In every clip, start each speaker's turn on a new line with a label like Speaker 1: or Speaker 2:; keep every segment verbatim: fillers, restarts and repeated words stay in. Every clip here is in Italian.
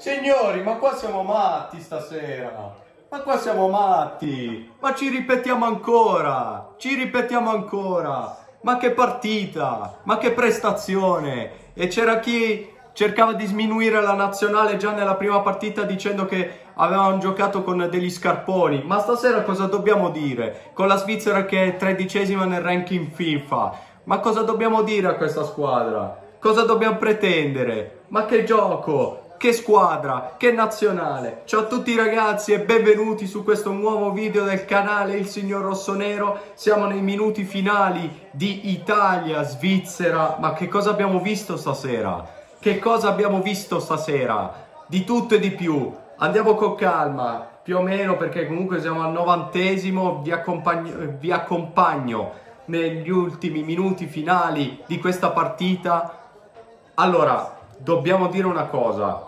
Speaker 1: Signori, ma qua siamo matti stasera. Ma qua siamo matti. Ma ci ripetiamo ancora. Ci ripetiamo ancora. Ma che partita. Ma che prestazione. E c'era chi cercava di sminuire la nazionale già nella prima partita dicendo che avevano giocato con degli scarponi. Ma stasera cosa dobbiamo dire? Con la Svizzera che è tredicesima nel ranking FIFA. Ma cosa dobbiamo dire a questa squadra? Cosa dobbiamo pretendere? Ma che gioco! Che squadra, che nazionale! Ciao a tutti ragazzi e benvenuti su questo nuovo video del canale Il Signor Rossonero. Siamo nei minuti finali di Italia-Svizzera. Ma che cosa abbiamo visto stasera? Che cosa abbiamo visto stasera? Di tutto e di più. Andiamo con calma, più o meno, perché comunque siamo al novantesimo. Vi accompagno, vi accompagno negli ultimi minuti finali di questa partita. Allora, dobbiamo dire una cosa.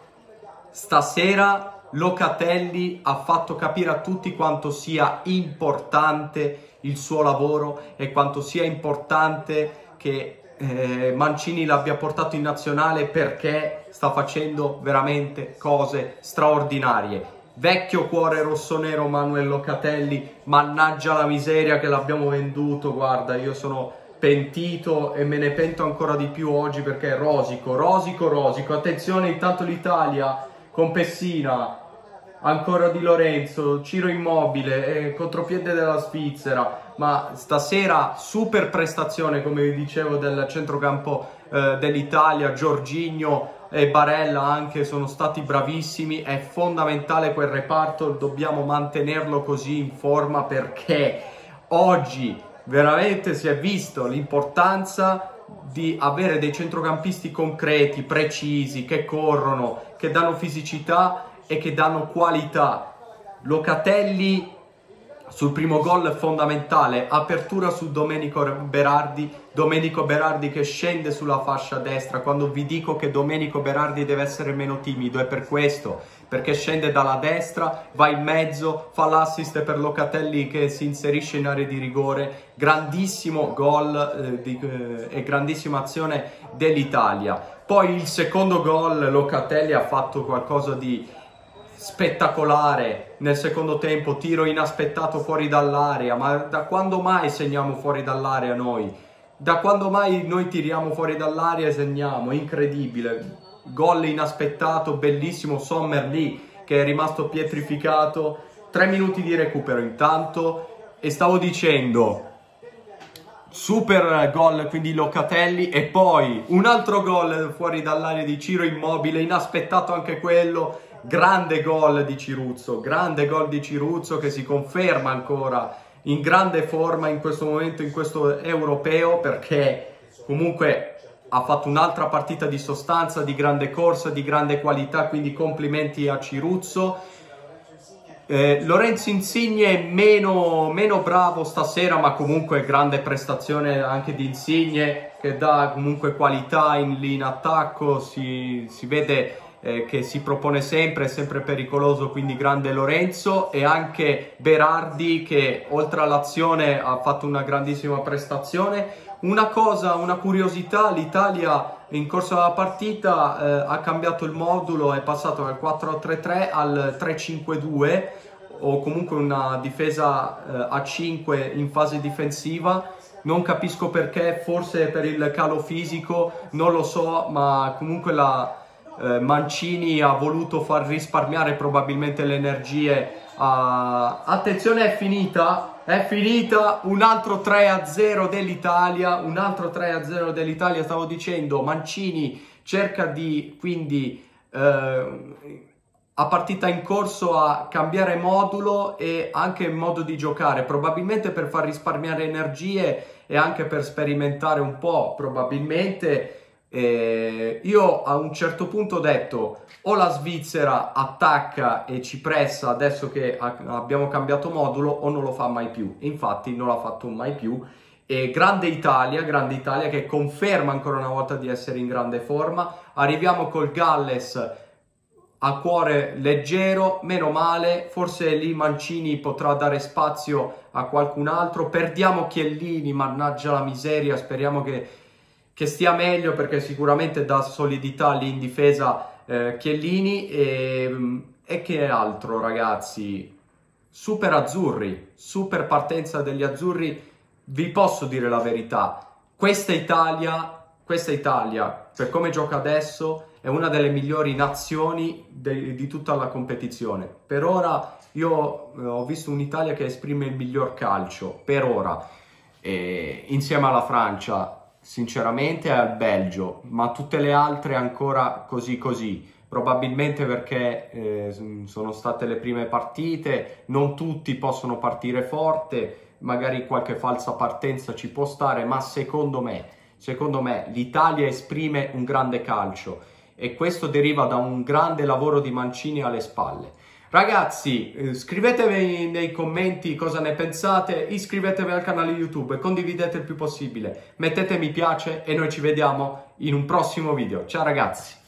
Speaker 1: Stasera Locatelli ha fatto capire a tutti quanto sia importante il suo lavoro e quanto sia importante che eh, Mancini l'abbia portato in nazionale, perché sta facendo veramente cose straordinarie. Vecchio cuore rossonero Manuel Locatelli, mannaggia la miseria che l'abbiamo venduto. Guarda, io sono pentito e me ne pento ancora di più oggi, perché è rosico, rosico, rosico. Attenzione, intanto l'Italia con Pessina, ancora Di Lorenzo, Ciro Immobile, eh, contropiede della Svizzera. Ma stasera super prestazione, come vi dicevo, del centrocampo eh, dell'Italia. Jorginho e Barella anche sono stati bravissimi. È fondamentale quel reparto, dobbiamo mantenerlo così in forma, perché oggi veramente si è visto l'importanza di avere dei centrocampisti concreti, precisi, che corrono, che danno fisicità e che danno qualità. Locatelli sul primo gol fondamentale, apertura su Domenico Berardi, Domenico Berardi che scende sulla fascia destra. Quando vi dico che Domenico Berardi deve essere meno timido è per questo, perché scende dalla destra, va in mezzo, fa l'assist per Locatelli che si inserisce in area di rigore. Grandissimo gol eh, eh, e grandissima azione dell'Italia. Poi il secondo gol, Locatelli ha fatto qualcosa di spettacolare nel secondo tempo, tiro inaspettato fuori dall'area. Ma da quando mai segniamo fuori dall'area noi? Da quando mai noi tiriamo fuori dall'area e segniamo? Incredibile, gol inaspettato, bellissimo. Sommer lì che è rimasto pietrificato. Tre minuti di recupero intanto, e stavo dicendo super gol quindi Locatelli, e poi un altro gol fuori dall'area di Ciro Immobile, inaspettato anche quello. Grande gol di Ciruzzo, grande gol di Ciruzzo che si conferma ancora in grande forma in questo momento, in questo europeo, perché comunque ha fatto un'altra partita di sostanza, di grande corsa, di grande qualità, quindi complimenti a Ciruzzo. Eh, Lorenzo Insigne meno, meno bravo stasera, ma comunque grande prestazione anche di Insigne, che dà comunque qualità in, in attacco, si, si vede eh, che si propone sempre, è sempre pericoloso, quindi grande Lorenzo. E anche Berardi che oltre all'azione ha fatto una grandissima prestazione. Una cosa, una curiosità, l'Italia in corso alla partita eh, ha cambiato il modulo, è passato dal quattro tre tre al tre cinque due, o comunque una difesa eh, a cinque in fase difensiva. Non capisco perché, forse per il calo fisico, non lo so, ma comunque la eh, Mancini ha voluto far risparmiare probabilmente le energie. A... Attenzione, è finita! È finita, un altro tre a zero dell'Italia, un altro tre a zero dell'Italia. Stavo dicendo, Mancini cerca di, quindi, eh, a partita in corso, a cambiare modulo e anche modo di giocare, probabilmente per far risparmiare energie e anche per sperimentare un po', probabilmente. Eh, io a un certo punto ho detto, o la Svizzera attacca e ci pressa adesso che abbiamo cambiato modulo, o non lo fa mai più. E infatti non l'ha fatto mai più. E grande Italia, grande Italia che conferma ancora una volta di essere in grande forma. Arriviamo col Galles a cuore leggero, meno male. Forse lì Mancini potrà dare spazio a qualcun altro. Perdiamo Chiellini, mannaggia la miseria, speriamo che che stia meglio, perché sicuramente dà solidità lì in difesa eh, Chiellini e, e che altro, ragazzi? Super azzurri, super partenza degli azzurri. Vi posso dire la verità, questa Italia, questa Italia, per come gioca adesso, è una delle migliori nazioni de- di tutta la competizione. Per ora io eh, ho visto un'Italia che esprime il miglior calcio, per ora, e, insieme alla Francia, sinceramente, e al Belgio, ma tutte le altre ancora così così. Probabilmente perché eh, sono state le prime partite, non tutti possono partire forte, magari qualche falsa partenza ci può stare, ma secondo me, secondo me l'Italia esprime un grande calcio e questo deriva da un grande lavoro di Mancini alle spalle. Ragazzi, eh, scrivetevi nei commenti cosa ne pensate, iscrivetevi al canale YouTube e condividete il più possibile, mettete mi piace e noi ci vediamo in un prossimo video. Ciao ragazzi!